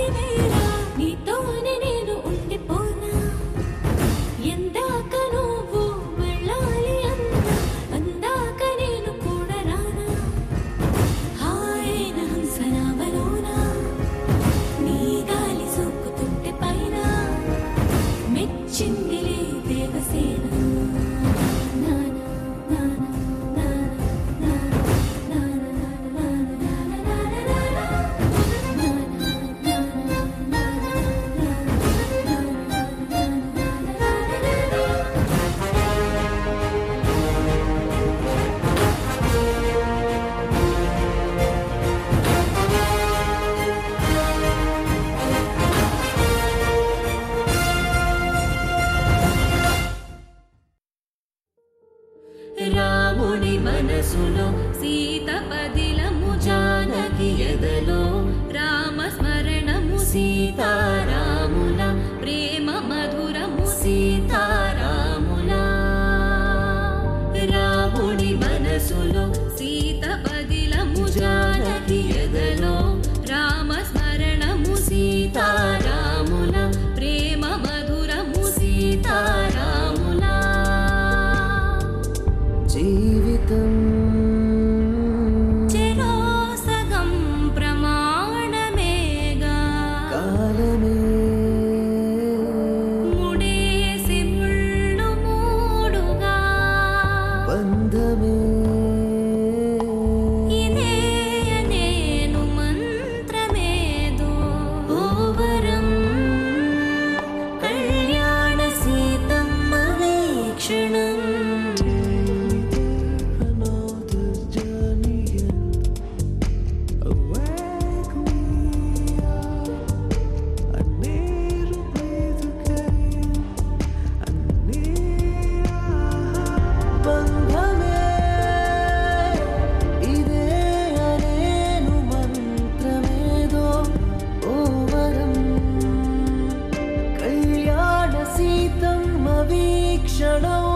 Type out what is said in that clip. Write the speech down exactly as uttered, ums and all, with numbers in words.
రాముని మనసులో సీత పదిలము జానకి ఎదలో రామ స్మరణము సీతారాముల ప్రేమ మధురము సీతారాముల రాముని మనసులో సీత పదిలము జానకి ఎదలో రామ స్మరణము సీతారాముల ప్రేమ మధురము సీతారాముల జీవితం చెరో సగం ప్రమాణమేగా కాలమే ముడేసి ముళ్ళు మూడుగా బంధమే ఇదే నేను మంత్రమేదో ఓవరం కళ్యాణ సీతమ్మ వీక్షణం వీక్షణం